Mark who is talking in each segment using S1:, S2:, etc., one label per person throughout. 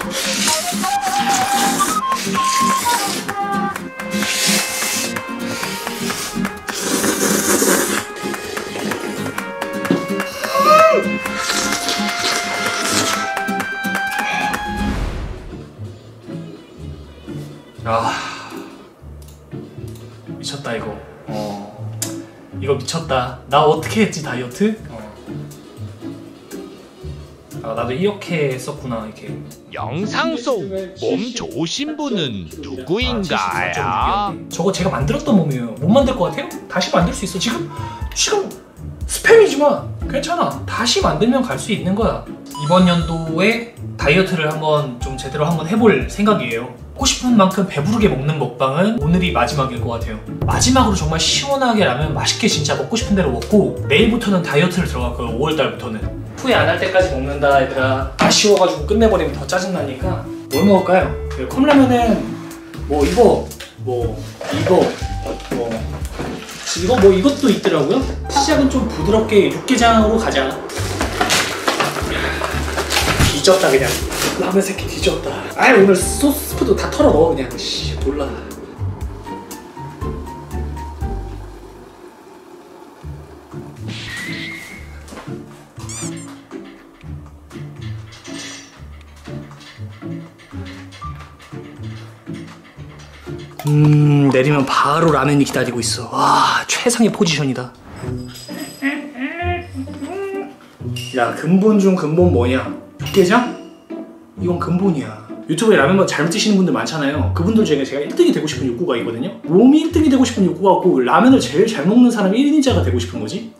S1: 아, 미쳤다 이거. 이거 미쳤다. 나 어떻게 했지 다이어트? 아, 나도 이렇게 했었구나. 이렇게
S2: 영상 속 몸 좋으신 분은 누구인가요?
S1: 저거 제가 만들었던 몸이에요. 못 만들 것 같아요? 다시 만들 수 있어. 지금 스팸이지만 괜찮아. 다시 만들면 갈 수 있는 거야. 이번 연도에 다이어트를 한번 좀 제대로 한번 해볼 생각이에요. 먹고 싶은 만큼 배부르게 먹는 먹방은 오늘이 마지막일 것 같아요. 마지막으로 정말 시원하게 라면 맛있게 진짜 먹고 싶은 대로 먹고 내일부터는 다이어트를 들어갈 거예요. 5월달부터는 후회 안 할 때까지 먹는다 얘들아. 아쉬워가지고 끝내버리면 더 짜증나니까 뭘 먹을까요? 컵라면은 뭐 이거 뭐 이것도 있더라고요. 시작은 좀 부드럽게 육개장으로 가자. 뒤졌다 그냥. 라면 새끼 뒤졌다. 아이 오늘 소스 스프도 다 털어 넣어 그냥. 씨 몰라. 내리면 바로 라면이 기다리고 있어. 와 최상의 포지션이다. 야 근본 중 근본 뭐냐? 육개장? 이건 근본이야. 유튜브에 라면만 잘 드시는 분들 많잖아요. 그분들 중에 제가 1등이 되고 싶은 욕구가 있거든요. 몸이 1등이 되고 싶은 욕구가 없고 라면을 제일 잘 먹는 사람이 1인자가 되고 싶은 거지.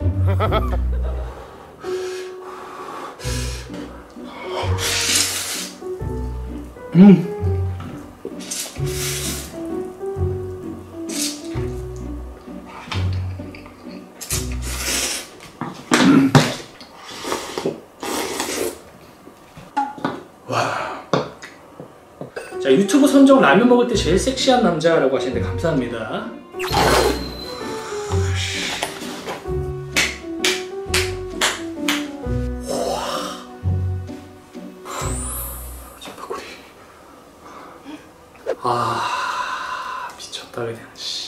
S1: 자, 유튜브 선정 라면 먹을 때 제일 섹시한 남자라고 하시는데 감사합니다. 전파구리. 아 미쳤다 그냥.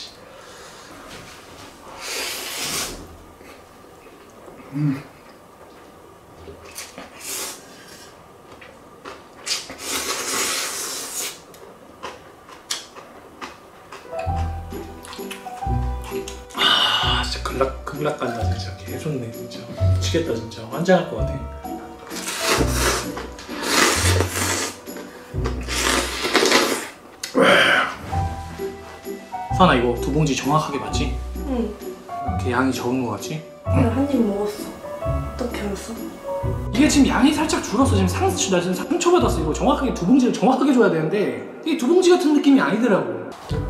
S1: 진짜 극락 간다 진짜. 개좋네 진짜. 미치겠다 진짜. 환장할 것 같아. 수아나 이거 두 봉지 정확하게 맞지?
S3: 응.
S1: 이렇게 양이 적은 거 같지?
S3: 내가 한 입 먹었어. 어떻게 알았어?
S1: 이게 지금 양이 살짝 줄었어. 지금 나 지금 상처받았어. 이거 정확하게 두 봉지를 정확하게 줘야 되는데 이게 두 봉지 같은 느낌이 아니더라고.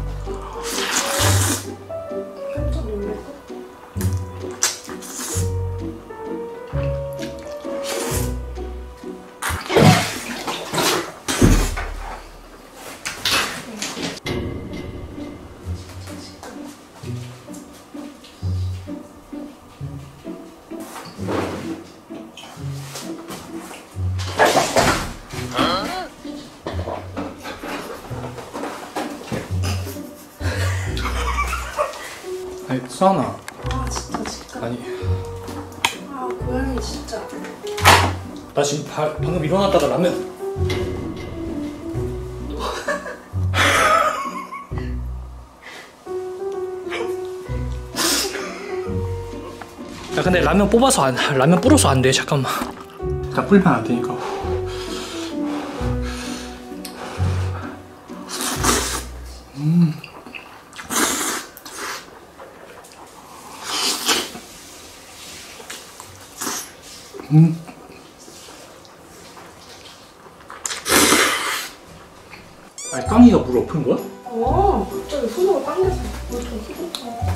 S3: 깜짝 놀랄까?
S1: 아니 수아나.
S3: 아 진짜.
S1: 아니
S3: 아 고양이 진짜.
S1: 나 지금 방금 일어났다가 라면 야 근데 라면 불어서 안 돼. 잠깐만. 다 불면 안 되니까. 아니 깡이가 물 엎은 거야?
S3: 갑자기 손으로 당겨서 물좀 휘었다.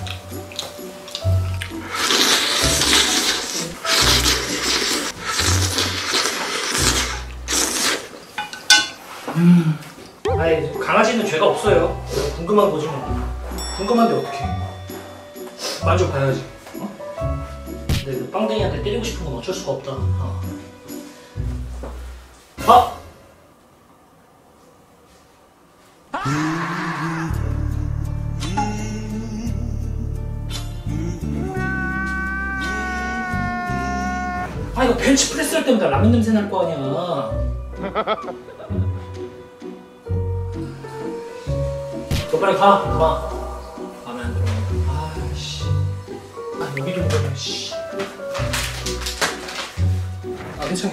S1: 아니 강아지는 죄가 없어요. 궁금한 거지 뭐. 궁금한데 어떡해. 만져봐야지. 근데 그 빵댕이한테 때리고 싶은 건 어쩔 수가 없다. 아 이거 벤치프레스 할 때마다 라면 냄새 날 거 아니야. 너 빨리 가. 가면 안 들어. 아씨. 아 여기 좀 보면 씨. 아 괜찮아.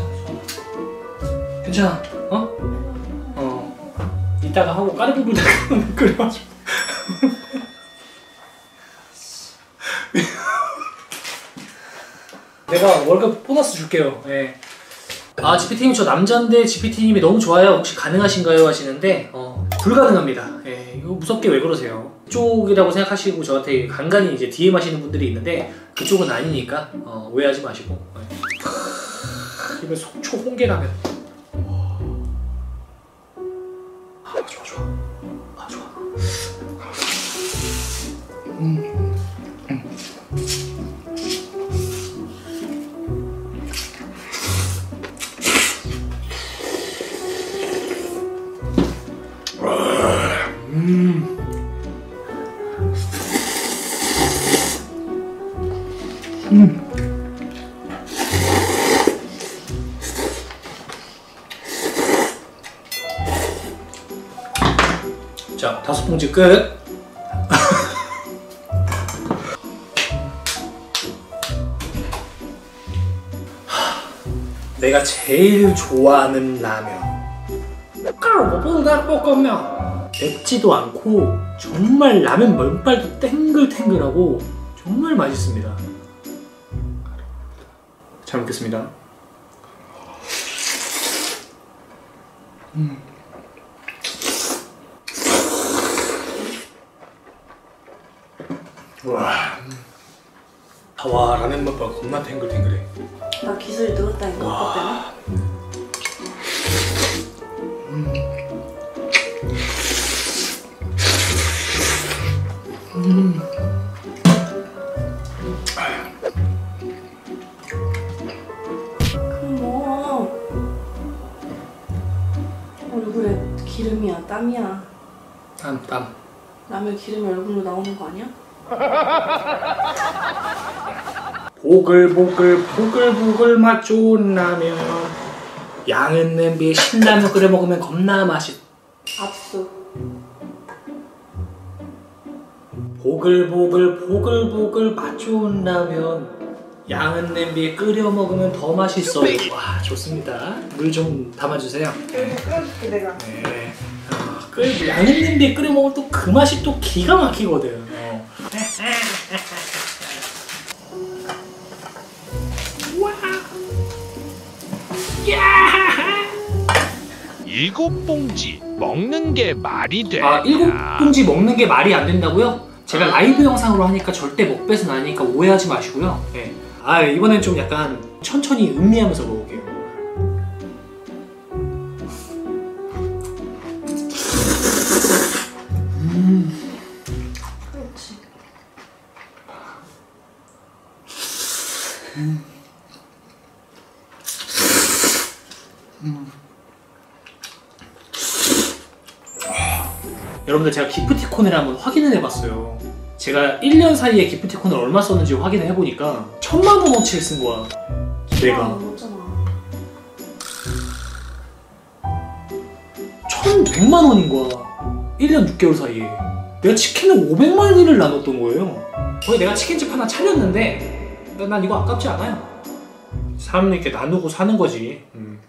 S1: 괜찮아. 이따가 하고 까르보르다가 끓여가지고. 내가 월급 보너스 줄게요. 예. 아 GPT님 저 남자인데 GPT님이 너무 좋아요. 혹시 가능하신가요? 하시는데 불가능합니다. 예, 이거 무섭게 왜 그러세요? 그쪽이라고 생각하시고 저한테 간간히 이제 DM 하시는 분들이 있는데 그쪽은 아니니까 오해하지 마시고. 예. 입에 속초 홍게라면. 아 좋아. 아 좋아. 자, 5봉지 끝. 내가 제일 좋아하는 라면. 볶음면. 맵지도 않고 정말 라면 면발도 탱글탱글하고 정말 맛있습니다. 잘 먹겠습니다. 와 라면 맛봐 겁나 탱글탱글해.
S3: 나 기술이 늘었다니까 오빠 때문에. 얼굴에 기름이야 땀이야.
S1: 땀.
S3: 라면 기름이 얼굴로 나오는 거 아니야?
S1: 보글보글 맛 좋은 라면. 양은 냄비에 신라면 끓여 먹으면 겁나 맛있.
S3: 압수.
S1: 보글보글 맛 좋은 라면. 양은 냄비에 끓여 먹으면 더 맛있어요. 와 좋습니다. 물 좀 담아주세요.
S3: 끓여줄게 내가.
S1: 네. 양은 냄비에 끓여 먹으면 또 그 맛이 또 기가 막히거든.
S2: 일곱 봉지 먹는 게 말이 돼.
S1: 아 7봉지 먹는 게 말이 안 된다고요? 제가 라이브 영상으로 하니까 절대 먹배는 아니니까 오해하지 마시고요. 네. 아 이번엔 좀 약간 천천히 음미하면서 먹을게요.
S3: 그렇지.
S1: 여러분들 제가 기프티콘을 한번 확인을 해봤어요. 제가 1년 사이에 기프티콘을 얼마 썼는지 확인을 해보니까 1000만원어치를 쓴 거야. 내가 1100만원인 거야. 1년 6개월 사이에. 내가 치킨을 500마리를 나눴던 거예요. 거의 내가 치킨집 하나 차렸는데 난 이거 아깝지 않아요. 사람은 이렇게 나누고 사는 거지.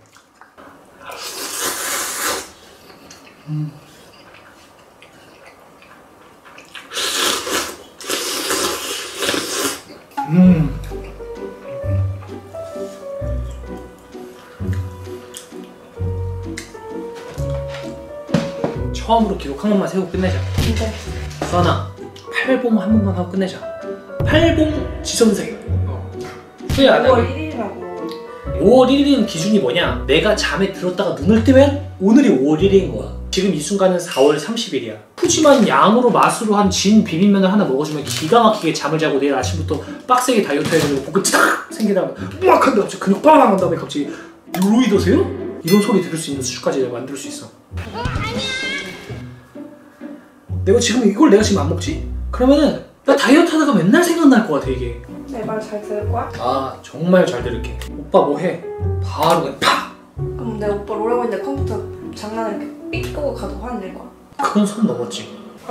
S1: 처음으로 기록 한 번만 세우고 끝내자.
S3: 근데
S1: 수아나, 팔봉 한 번만 하고 끝내자. 팔봉 지선생. 후회 안 하고.
S3: 5월 1일이라고.
S1: 5월 1일인 기준이 뭐냐? 내가 잠에 들었다가 눈을 뜨면 오늘이 5월 1일인 거야. 지금 이 순간은 4월 30일이야. 푸짐한 양으로 맛으로 한 진 비빔면을 하나 먹어주면 기가 막히게 잠을 자고 내일 아침부터 빡세게 다이어트 해가지고 복근 쫙 생기다가 막 한다 갑자기 근육 빵 한 다음에 갑자기 유로이더세요? 이런 소리 들을 수 있는 수준까지 내가 만들 수 있어. 내가 지금 이걸 내가 지금 안 먹지? 그러면은 나 다이어트 하다가 맨날 생각날 것 같아 이게.
S3: 내 말 잘 들을 거야?
S1: 아 정말 잘 들을게. 오빠 뭐 해? 바로 그냥 팍!
S3: 그럼 내 오빠 롤하고 있는데 컴퓨터 장난을 이렇게 삑 끄고 가도 화낼 거야?
S1: 그건 선 넘었지.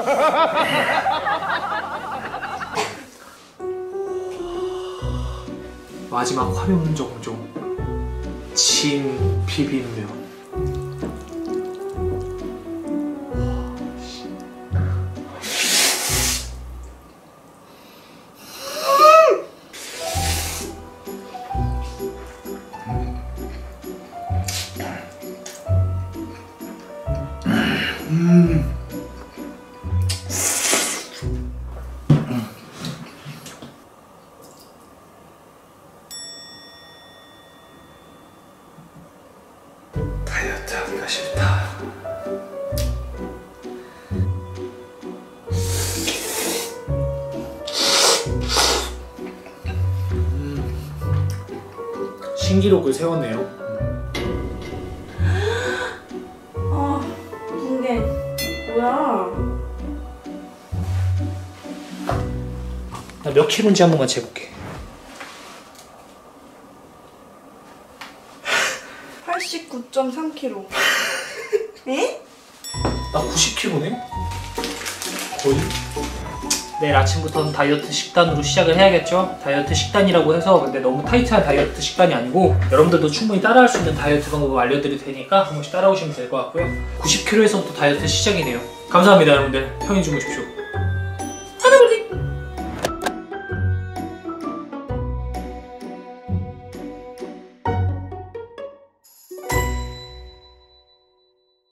S1: 마지막 활용 정종. 진 비빔면. 다이어트 하기가 싫다. 신기록을 세웠네요.
S3: 아 이게 뭐야?
S1: 나 몇 킬로인지 한 번만 재볼게.
S3: 89.3kg. 에?
S1: 나 90킬로네? 거의? 내일 아침부터는 다이어트 식단으로 시작을 해야겠죠? 다이어트 식단이라고 해서 근데 너무 타이트한 다이어트 식단이 아니고 여러분들도 충분히 따라할 수 있는 다이어트 방법을 알려드릴 테니까 한 번씩 따라오시면 될 것 같고요. 90kg에서부터 다이어트 시작이네요. 감사합니다 여러분들. 편히 주무십시오.